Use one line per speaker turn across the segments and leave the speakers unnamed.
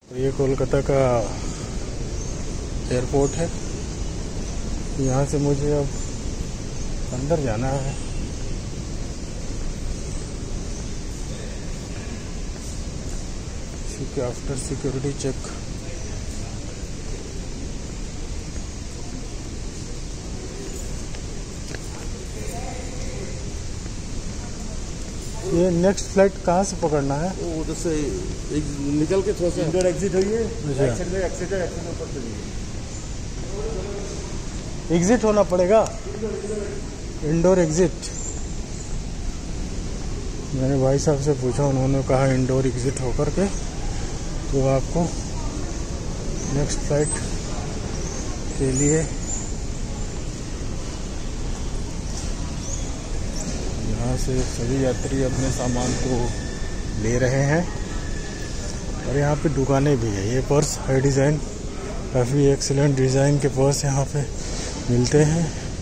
ये कोलकाता का एयरपोर्ट है। यहाँ से मुझे अब अंदर जाना है। After security check. ये नेक्स्ट फ्लाइट कहाँ से पकड़ना है?
उधर से निकल के थोड़ा सा इंडोर एग्जिट हुई है।
एग्जिट होना पड़ेगा, इंडोर एग्जिट। मैंने भाई साहब से पूछा, उन्होंने कहा इंडोर एग्जिट होकर के तो आपको नेक्स्ट फ्लाइट के लिए यहाँ से सभी यात्री अपने सामान को ले रहे हैं। और यहाँ पे दुकानें भी है। ये पर्स हाई डिज़ाइन, काफ़ी एक्सीलेंट डिज़ाइन के पर्स यहाँ पे मिलते हैं।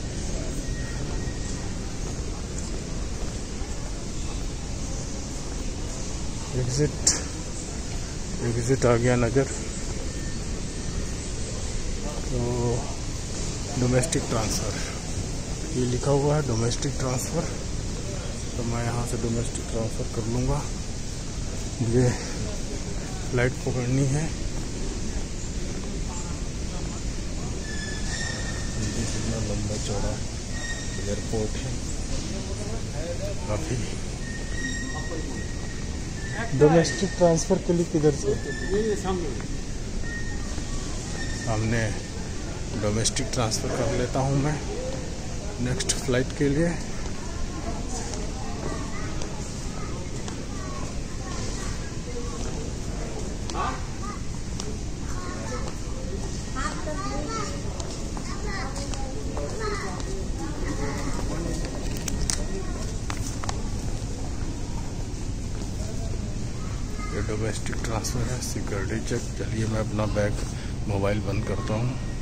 एग्जिट आ गया नज़र। तो डोमेस्टिक ट्रांसफ़र ये लिखा हुआ है, डोमेस्टिक ट्रांसफ़र। तो मैं यहाँ से डोमेस्टिक ट्रांसफ़र कर लूँगा। मुझे फ्लाइट पकड़नी है। कितना लंबा चौड़ा एयरपोर्ट है, काफ़ी। डोमेस्टिक ट्रांसफ़र के लिए किधर से? सामने डोमेस्टिक ट्रांसफ़र कर लेता हूँ मैं नेक्स्ट फ्लाइट के लिए। ये डोमेस्टिक ट्रांसफ़र है, सिक्योरिटी चेक। चलिए मैं अपना बैग मोबाइल बंद करता हूँ।